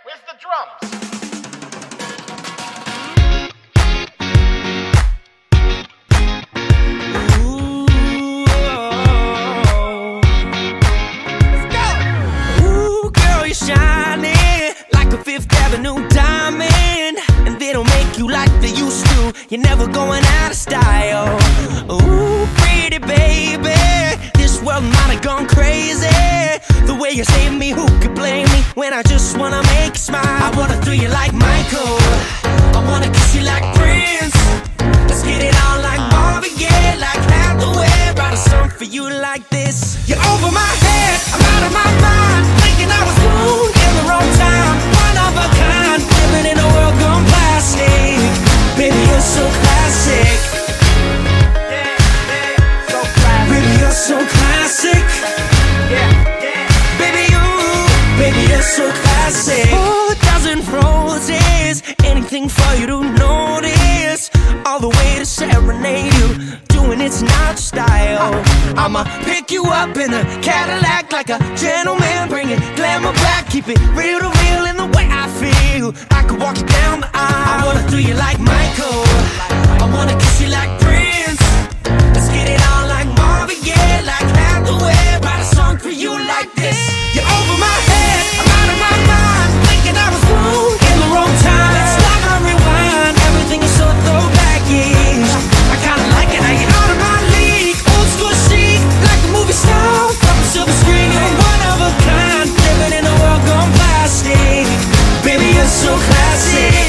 where's the drums? Shining like a Fifth Avenue diamond, and they don't make you like they used to. You're never going out of style. Ooh, pretty baby, this world might have gone crazy. The way you save me, who could blame me when I just wanna make you smile? I wanna throw you like Michael, I wanna kiss you like Prince. Let's get it on like Marvin Gaye, like Hathaway. Write a song for you like this. You're over my head, I'm out of my mind, thinking I was born in the wrong time. One of a kind, living in a world gone plastic. Baby, you're so classic. So classic. Baby, you're so classic. Baby, you're so classic. 4,000 roses, anything for you to notice. All the way to serenade you, doing it's not style. I'ma pick you up in a Cadillac like a gentleman, bring it glamour back, keep it real to real in the way I feel. I could walk you down the aisle. I wanna do you like Michael, I wanna kiss you like Prince.